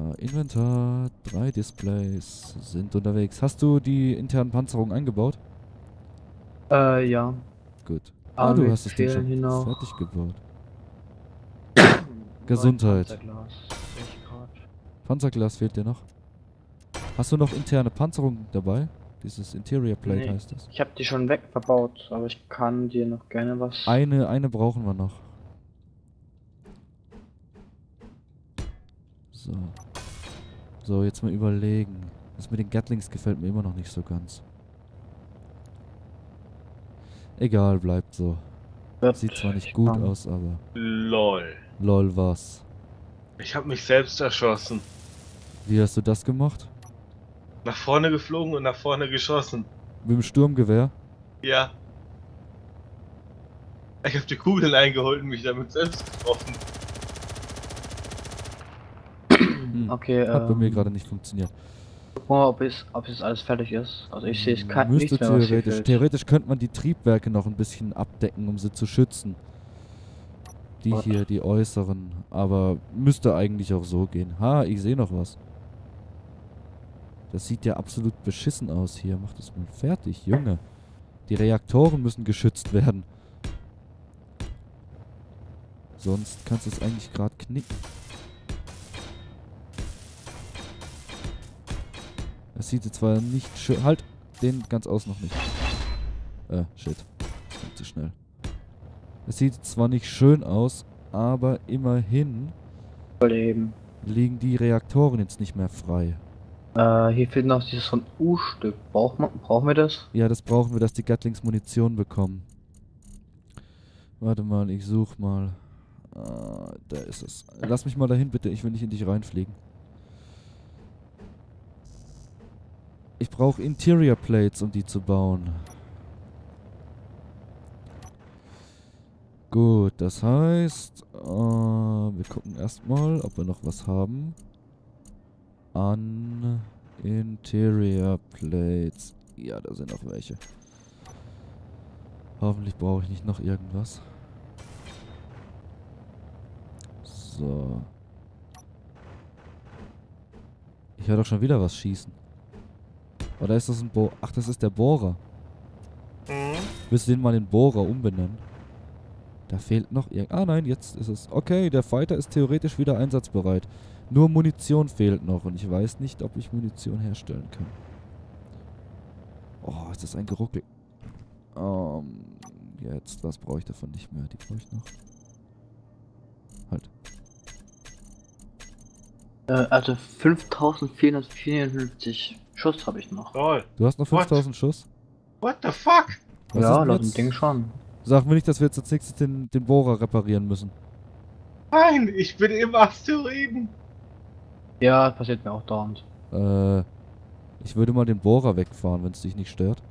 Inventar, 3 Displays sind unterwegs. Hast du die internen Panzerungen eingebaut? Ja. Gut. Ah, Aber du mir hast das Ding fehlen hier schon noch fertig gebaut. neun Gesundheit. Panzerglas. Sehe ich grad. Panzerglas fehlt dir noch. Hast du noch interne Panzerung dabei? Dieses Interior Plate Nee, heißt das. ich habe die schon wegverbaut, aber ich kann dir noch gerne was. Eine brauchen wir noch. So. So, jetzt mal überlegen. Das mit den Gatlings gefällt mir immer noch nicht so ganz. Egal, bleibt so. Sieht zwar nicht gut aus, aber... LOL. Lol, was? Ich habe mich selbst erschossen. Wie hast du das gemacht? Nach vorne geflogen und nach vorne geschossen. Mit dem Sturmgewehr? Ja. Ich habe die Kugeln eingeholt und mich damit selbst getroffen. Okay, Hat bei mir gerade nicht funktioniert. guck mal, ob es alles fertig ist. Also ich sehe es kein Müsste nichts mehr, was hier theoretisch. fehlt. Theoretisch könnte man die Triebwerke noch ein bisschen abdecken, um sie zu schützen. Die Gott. hier, die äußeren. Aber müsste eigentlich auch so gehen. Ha, ich sehe noch was. Das sieht ja absolut beschissen aus hier. Mach das mal fertig, Junge. Die Reaktoren müssen geschützt werden. Sonst kannst du es eigentlich gerade knicken. Das sieht jetzt zwar nicht schön... Halt! Den ganz aus noch nicht. Shit. Das geht zu schnell. Es sieht zwar nicht schön aus, aber immerhin Überleben. liegen die Reaktoren jetzt nicht mehr frei. Hier fehlt noch dieses von U-Stück. Brauchen wir das? Ja, das brauchen wir, dass die Gatlings Munition bekommen. Warte mal, ich such mal. Da ist es. Lass mich mal dahin, bitte. Ich will nicht in dich reinfliegen. Ich brauche Interior Plates, um die zu bauen. Gut, das heißt, wir gucken erstmal, ob wir noch was haben. An Interior Plates. Ja, da sind noch welche. Hoffentlich brauche ich nicht noch irgendwas. So. Ich höre doch schon wieder was schießen. Oder ist das ein Bohrer? Ach, das ist der Bohrer. Willst du den mal in Bohrer umbenennen? Da fehlt noch irgend... Ah nein, jetzt ist es... Okay, der Fighter ist theoretisch wieder einsatzbereit. Nur Munition fehlt noch und ich weiß nicht, ob ich Munition herstellen kann. Oh, ist das ein Geruckel. Jetzt, was brauche ich davon nicht mehr? Die brauche ich noch. Halt. Also 5454 Schuss habe ich noch. LOL. Du hast noch 5000 Schuss? What the fuck? Was Ja, ist laut jetzt? dem Ding schon. Sag mir nicht, dass wir jetzt als nächstes den Bohrer reparieren müssen. Nein, ich bin im Asteroiden. Ja, passiert mir auch dauernd. Ich würde mal den Bohrer wegfahren, wenn es dich nicht stört.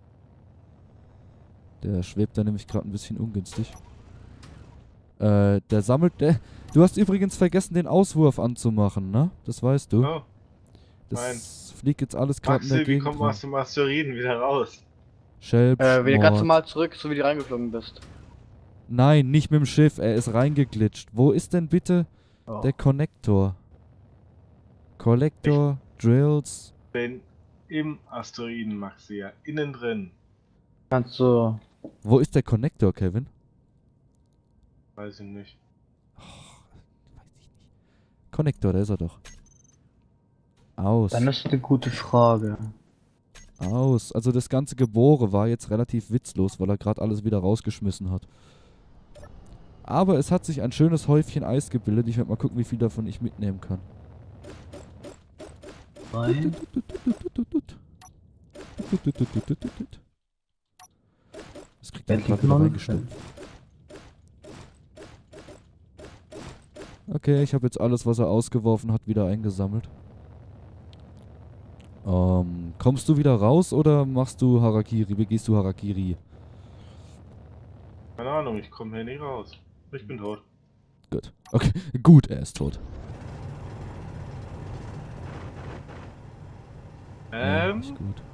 Der schwebt da nämlich gerade ein bisschen ungünstig. Der sammelt... Du hast übrigens vergessen, den Auswurf anzumachen, ne? Das weißt du. Oh, Das fliegt jetzt alles gerade in der Maxi, wie Gegend kommen wir aus dem Asteroiden wieder raus? Wieder ganz Schelbschmort. normal zurück, so wie du reingeflogen bist. Nein, nicht mit dem Schiff. Er ist reingeglitscht. Wo ist denn bitte Oh. der Connector? Collector, Drills. Bin im Asteroiden, Maxi, ja. Innen drin. Kannst du... Wo ist der Connector, Kevin? Weiß ich nicht. Weiß ich nicht. Connector, da ist er doch. Aus. Dann ist eine gute Frage. Aus. Also das ganze Gebohre war jetzt relativ witzlos, weil er gerade alles wieder rausgeschmissen hat. Aber es hat sich ein schönes Häufchen Eis gebildet. Ich werde mal gucken, wie viel davon ich mitnehmen kann. Nein. Das kriegt er gerade wieder reingestellt. Okay, ich habe jetzt alles, was er ausgeworfen hat, wieder eingesammelt. Kommst du wieder raus oder machst du Harakiri? Begehst du Harakiri? Keine Ahnung, ich komme hier nicht raus. Ich bin tot. Gut. Okay, gut, er ist tot. Nicht gut.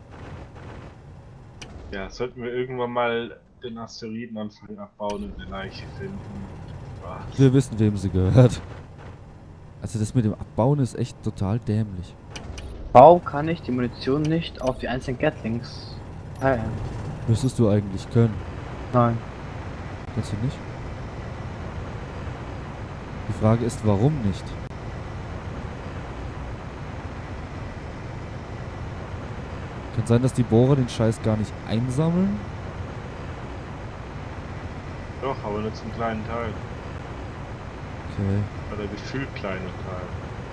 Ja, sollten wir irgendwann mal den Asteroiden anfangen abbauen und eine Leiche finden. Ah, Wir wissen, wem sie gehört. Also das mit dem Abbauen ist echt total dämlich. Warum kann ich die Munition nicht auf die einzelnen Gatlings teilen? Müsstest du eigentlich können. Nein. Kannst du nicht? Die Frage ist, warum nicht? Kann sein, dass die Bohrer den Scheiß gar nicht einsammeln? Doch, aber nur zum kleinen Teil. Okay. Oder gefühlt kleinen Teil.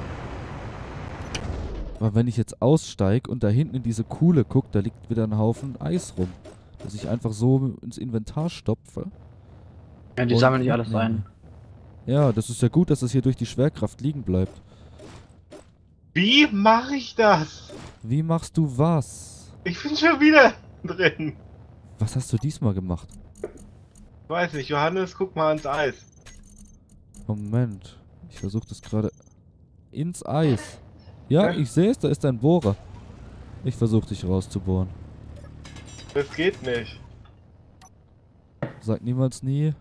Aber wenn ich jetzt aussteige und da hinten in diese Kuhle gucke, da liegt wieder ein Haufen Eis rum. Dass ich einfach so ins Inventar stopfe. Ja, die und sammeln nicht alles mitnehme. ein. Ja, das ist ja gut, dass es hier durch die Schwerkraft liegen bleibt. Wie mache ich das? Wie machst du was? Ich bin schon wieder drin. Was hast du diesmal gemacht? Weiß nicht, Johannes, guck mal ans Eis. Moment. Ich versuche das gerade ins Eis. Ja, ich sehe es, da ist ein Bohrer. Ich versuche dich rauszubohren. Das geht nicht. Sag niemals nie.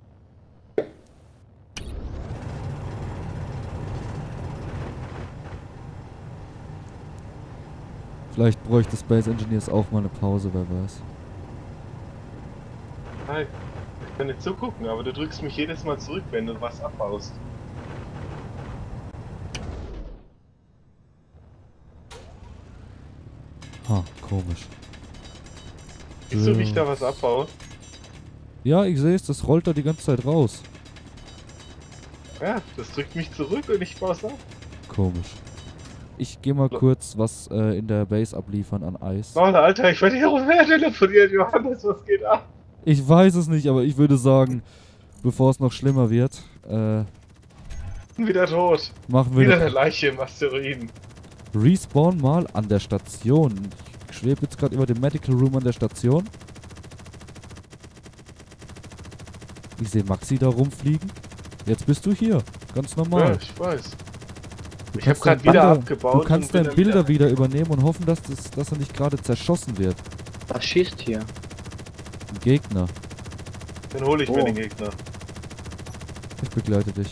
Vielleicht bräuchte Space Engineers auch mal eine Pause, wer weiß. Hi. Ich kann nicht zugucken, aber du drückst mich jedes Mal zurück, wenn du was abbaust. Ha, komisch. Siehst du, wie ich da was abbaue? Ja, ich sehe es, das rollt da die ganze Zeit raus. Ja, das drückt mich zurück und ich baue es ab. Komisch. Ich gehe mal kurz was in der Base abliefern an Eis. Oh, Alter, ich werde hier rumher telefoniert, Johannes, was geht ab? Ich weiß es nicht, aber ich würde sagen, bevor es noch schlimmer wird, Wieder tot. machen wir Wieder eine eine Leiche im Asteroiden. Respawn mal an der Station. Ich schwebe jetzt gerade über dem Medical Room an der Station. Ich sehe Maxi da rumfliegen. Jetzt bist du hier. Ganz Ja, normal. ich weiß. Du Ich habe kannst gerade deine wieder Bilder- abgebaut. Du kannst und bin deine dann Bilder wieder übernehmen und hoffen, dass er nicht gerade zerschossen wird. Was schießt hier? Ein Gegner. Dann hole ich mir Oh. den Gegner. Ich begleite dich.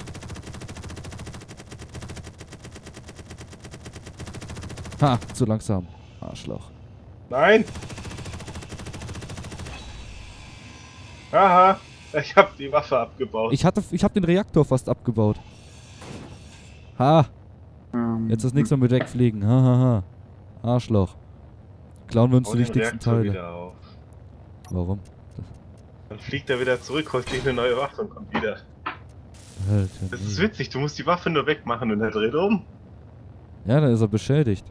Ha, zu langsam. Arschloch. Nein! Aha, ich habe die Waffe abgebaut. Ich hab den Reaktor fast abgebaut. Ha, jetzt ist nichts mehr mit wegfliegen. Ha, ha, ha. Arschloch. Klauen wir uns Hau die den wichtigsten Reaktor Teile. wieder auf. Warum? Dann fliegt er wieder zurück, holt sich eine neue Waffe und kommt wieder. Alter, Das ist nee. witzig, du musst die Waffe nur wegmachen und er dreht um. Ja, dann ist er beschädigt.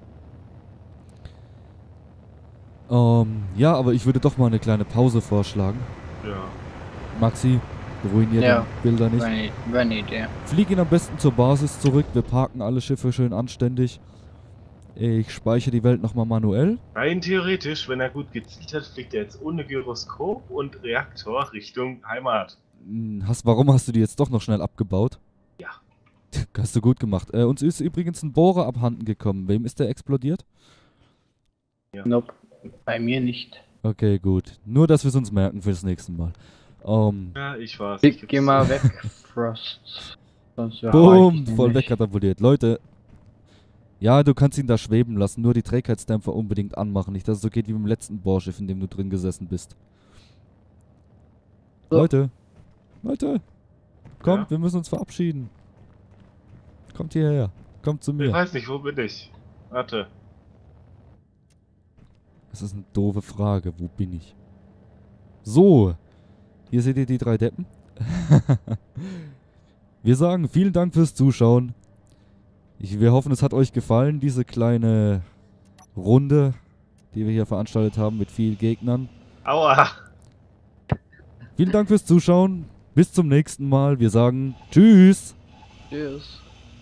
Ja, aber ich würde doch mal eine kleine Pause vorschlagen. Ja. Maxi, ruiniert Ja. die Bilder nicht. Wäre eine Idee. Flieg ihn am besten zur Basis zurück. Wir parken alle Schiffe schön anständig. Ich speichere die Welt nochmal manuell. Rein theoretisch, wenn er gut gezielt hat, fliegt er jetzt ohne Gyroskop und Reaktor Richtung Heimat. Warum hast du die jetzt doch noch schnell abgebaut? Ja. Hast du gut gemacht. Uns ist übrigens ein Bohrer abhanden gekommen. Wem ist der explodiert? Nope. Bei mir nicht. Okay, gut. Nur, dass wir es uns merken fürs nächste Mal. Ja, ich war's. Geh mal weg, Frost. Sonst Boom, voll wegkatapultiert. Leute, ja, du kannst ihn da schweben lassen. Nur die Trägheitsdämpfer unbedingt anmachen. Nicht, dass es so geht wie beim letzten Bohrschiff, in dem du drin gesessen bist. So. Leute, kommt, Ja? wir müssen uns verabschieden. Kommt hierher. Kommt zu Ich mir. weiß nicht, wo bin ich? Warte. Das ist eine doofe Frage. Wo bin ich? So. Hier seht ihr die 3 Deppen. Wir sagen vielen Dank fürs Zuschauen. Wir hoffen, es hat euch gefallen, diese kleine Runde, die wir hier veranstaltet haben mit vielen Gegnern. Aua! Vielen Dank fürs Zuschauen. Bis zum nächsten Mal. Wir sagen Tschüss. Tschüss.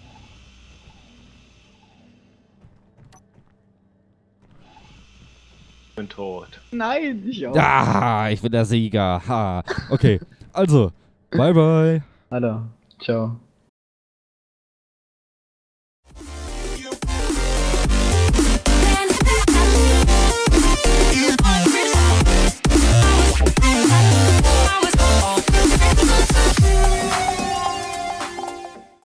Ich bin tot. Nein, ich auch. Ah, ich bin der Sieger. Ha. Okay, also, bye bye. Hallo. Ciao.